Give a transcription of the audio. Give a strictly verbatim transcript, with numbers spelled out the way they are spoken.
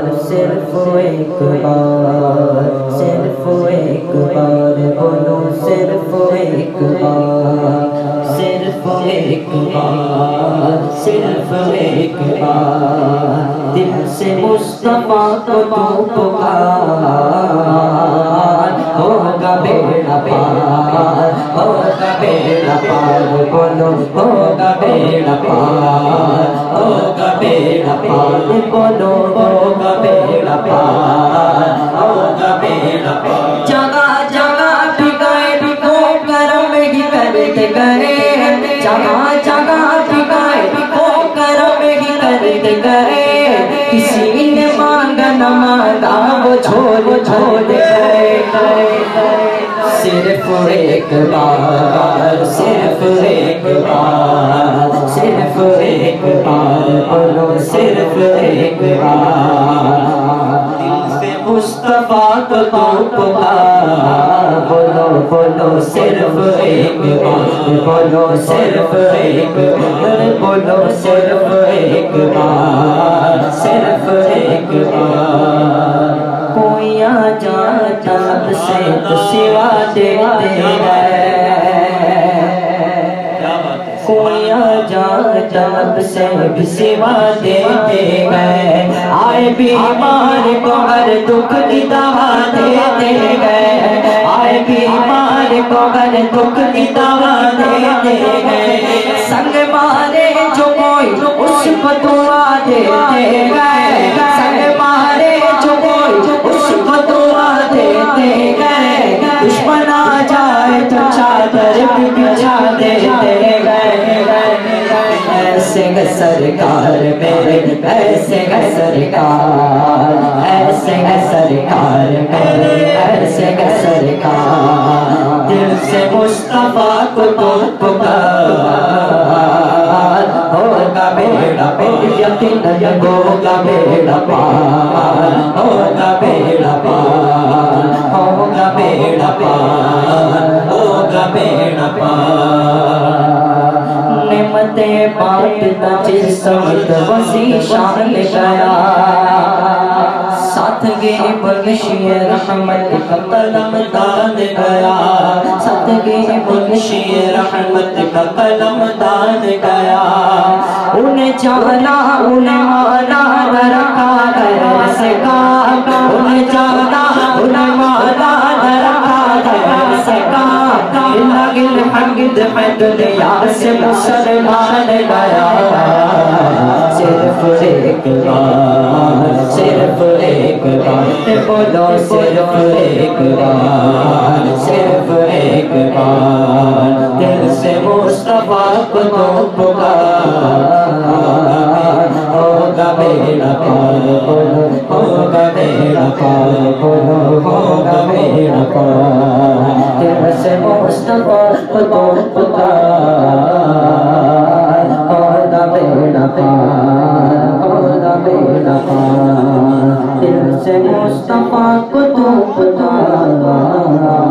صرف ایک بار صرف ایک بار بولو صرف ایک بار صرف ایک بار صرف ایک بار دل سے مصطفیٰ کو تو پکار ہوگا بیڑا پار ہوگا بیڑا پار بولو ہوگا بیڑا پار ہوگا بیڑا پار بولو ہوگا بیڑا پار ہوگا بیڑا پار جگہ جگہ بھگائے بھگو کرم ہی کرتے گئے جگہ جگہ بھگائے بھگو کرم ہی کرتے گئے کسی نے مانگا نہ مانگا وہ چھوڑ چھوڑ گئے صرف ایک بار صرف ایک بار صرف ایک بار بولو صرف ایک بار دل سے مصطفیٰ کو تو پکار بولو بولو صرف ایک بار بولو صرف ایک بار بولو صرف ایک بار صرف ایک بار کوئی آ جاتا اب سے تو سوا دیتے گئے کوئی آ جاتا اب سے بھی سوا دیتے گئے آئے بیمار کو ہر دکھ کی دوا دیتے گئے آئے بیمار کو ہر دکھ کی دوا دیتے گئے سنگ مارے جو کوئی اس کو دعا دیتے گئے سنگ مارے جو کوئی اس کو دعا دیتے گئے دشمن آ جائے تو چادر بھی بچھا دیتے گئے ایسے گا سرکار میرے ایسے گا سرکار ایسے گا سرکار میرے ایسے گا سرکار دل سے مصطفیٰ کو تو پکار ہوگا بیڑا پار یقین ہوگا بیڑا پار ہوگا بیڑا پار ہوگا بیڑا پار ہوگا بیڑا پار نعمت بانٹتا جس سمت وسیع شان گیا ساتھ گے بخشی رحمت کا قلم دان گیا ساتھ گے بخشی رحمت کا قلم دان گیا انہیں جانا انہیں مانا نہ رکھا گھر سے کام انہیں جانا انہیں مانا نہ رکھا گھر سے کام الگ الحمد میں دنیا سے مسلمان گیا صرف ایک بار صرف ایک بار بولو صرف ایک بار صرف ایک بار دل سے مصطفیٰ کو تو پکار ہوگا بیڑا پار بولو ہوگا بیڑا پار بولو ہوگا بیڑا پار دل سے مصطفیٰ کو تو پکار ہوگا بیڑا پار ہوگا بیڑا پار دل سے مصطفیٰ کو تو پکار